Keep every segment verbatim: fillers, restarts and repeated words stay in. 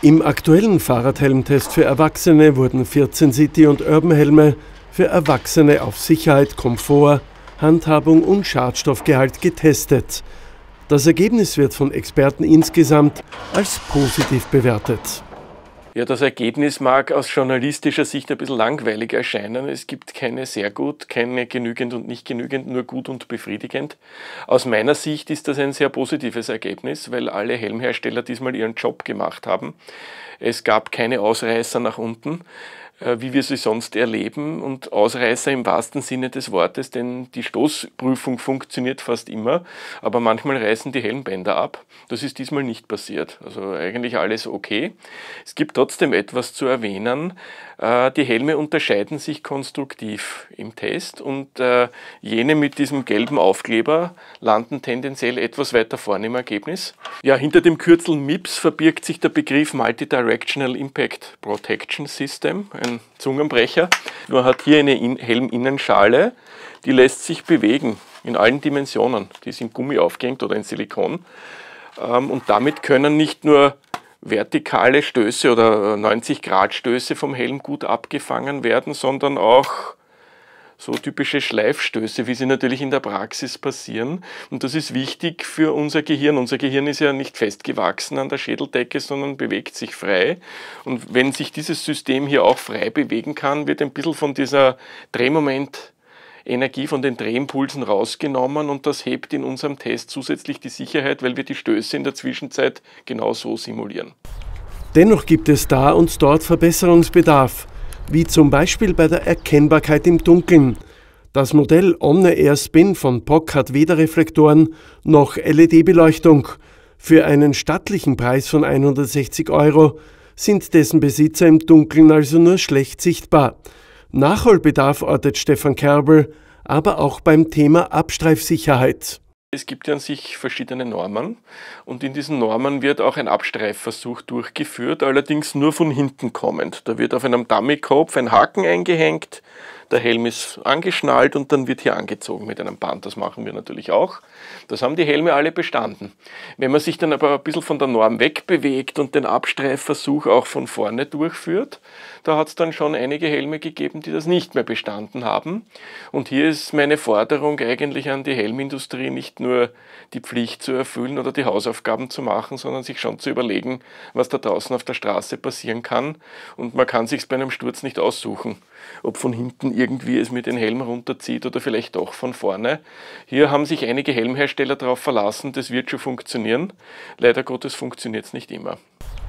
Im aktuellen Fahrradhelmtest für Erwachsene wurden vierzehn City- und Urban-Helme für Erwachsene auf Sicherheit, Komfort, Handhabung und Schadstoffgehalt getestet. Das Ergebnis wird von Experten insgesamt als positiv bewertet. Ja, das Ergebnis mag aus journalistischer Sicht ein bisschen langweilig erscheinen. Es gibt keine sehr gut, keine genügend und nicht genügend, nur gut und befriedigend. Aus meiner Sicht ist das ein sehr positives Ergebnis, weil alle Helmhersteller diesmal ihren Job gemacht haben. Es gab keine Ausreißer nach unten, wie wir sie sonst erleben, und Ausreißer im wahrsten Sinne des Wortes, denn die Stoßprüfung funktioniert fast immer, aber manchmal reißen die Helmbänder ab. Das ist diesmal nicht passiert. Also eigentlich alles okay. Es gibt trotzdem etwas zu erwähnen. Die Helme unterscheiden sich konstruktiv im Test und jene mit diesem gelben Aufkleber landen tendenziell etwas weiter vorne im Ergebnis. Ja, hinter dem Kürzel M I P S verbirgt sich der Begriff Multidirectional Impact Protection System, ein Zungenbrecher. Man hat hier eine Helminnenschale, die lässt sich bewegen in allen Dimensionen. Die ist in Gummi aufgehängt oder in Silikon. Und damit können nicht nur vertikale Stöße oder neunzig Grad Stöße vom Helm gut abgefangen werden, sondern auch so typische Schleifstöße, wie sie natürlich in der Praxis passieren. Und das ist wichtig für unser Gehirn. Unser Gehirn ist ja nicht festgewachsen an der Schädeldecke, sondern bewegt sich frei. Und wenn sich dieses System hier auch frei bewegen kann, wird ein bisschen von dieser Drehmoment Energie von den Drehimpulsen rausgenommen, und das hebt in unserem Test zusätzlich die Sicherheit, weil wir die Stöße in der Zwischenzeit genau so simulieren. Dennoch gibt es da und dort Verbesserungsbedarf, wie zum Beispiel bei der Erkennbarkeit im Dunkeln. Das Modell Omne Air Spin von P O C hat weder Reflektoren noch L E D-Beleuchtung. Für einen stattlichen Preis von hundertsechzig Euro sind dessen Besitzer im Dunkeln also nur schlecht sichtbar. Nachholbedarf ortet Stefan Kerbel, aber auch beim Thema Abstreifsicherheit. Es gibt ja an sich verschiedene Normen, und in diesen Normen wird auch ein Abstreifversuch durchgeführt, allerdings nur von hinten kommend. Da wird auf einem Dummykopf ein Haken eingehängt, der Helm ist angeschnallt und dann wird hier angezogen mit einem Band. Das machen wir natürlich auch. Das haben die Helme alle bestanden. Wenn man sich dann aber ein bisschen von der Norm wegbewegt und den Abstreifversuch auch von vorne durchführt, da hat es dann schon einige Helme gegeben, die das nicht mehr bestanden haben. Und hier ist meine Forderung eigentlich an die Helmindustrie, nicht nur die Pflicht zu erfüllen oder die Hausaufgaben zu machen, sondern sich schon zu überlegen, was da draußen auf der Straße passieren kann. Und man kann sich bei einem Sturz nicht aussuchen, ob von hinten irgendwie es mit den Helm runterzieht oder vielleicht doch von vorne. Hier haben sich einige Helmhersteller darauf verlassen, das wird schon funktionieren. Leider Gottes funktioniert es nicht immer.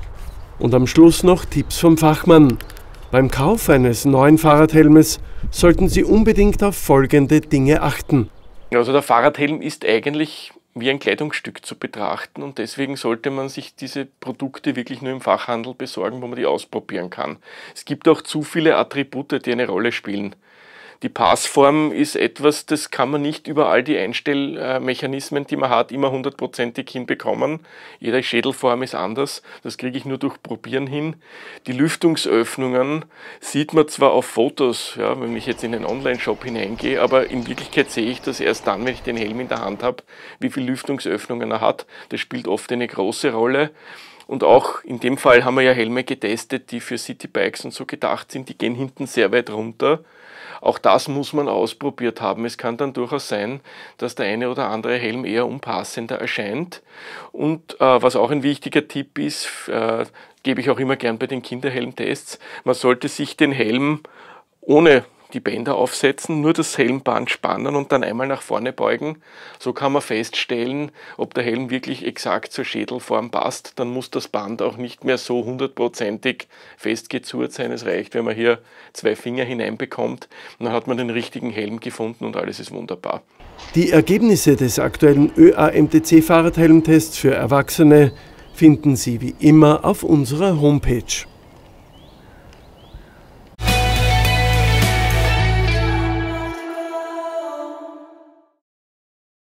Und am Schluss noch Tipps vom Fachmann. Beim Kauf eines neuen Fahrradhelmes sollten Sie unbedingt auf folgende Dinge achten. Also der Fahrradhelm ist eigentlich wie ein Kleidungsstück zu betrachten, und deswegen sollte man sich diese Produkte wirklich nur im Fachhandel besorgen, wo man die ausprobieren kann. Es gibt auch zu viele Attribute, die eine Rolle spielen. Die Passform ist etwas, das kann man nicht über all die Einstellmechanismen, die man hat, immer hundertprozentig hinbekommen. Jede Schädelform ist anders, das kriege ich nur durch Probieren hin. Die Lüftungsöffnungen sieht man zwar auf Fotos, ja, wenn ich jetzt in den Online-Shop hineingehe, aber in Wirklichkeit sehe ich das erst dann, wenn ich den Helm in der Hand habe, wie viele Lüftungsöffnungen er hat. Das spielt oft eine große Rolle. Und auch in dem Fall haben wir ja Helme getestet, die für Citybikes und so gedacht sind, die gehen hinten sehr weit runter. Auch das muss man ausprobiert haben. Es kann dann durchaus sein, dass der eine oder andere Helm eher unpassender erscheint. Und äh, was auch ein wichtiger Tipp ist, äh, gebe ich auch immer gern bei den Kinderhelmtests, man sollte sich den Helm ohne die Bänder aufsetzen, nur das Helmband spannen und dann einmal nach vorne beugen. So kann man feststellen, ob der Helm wirklich exakt zur Schädelform passt. Dann muss das Band auch nicht mehr so hundertprozentig festgezurrt sein. Es reicht, wenn man hier zwei Finger hineinbekommt, und dann hat man den richtigen Helm gefunden und alles ist wunderbar. Die Ergebnisse des aktuellen Ö A M T C-Fahrradhelmtests für Erwachsene finden Sie wie immer auf unserer Homepage.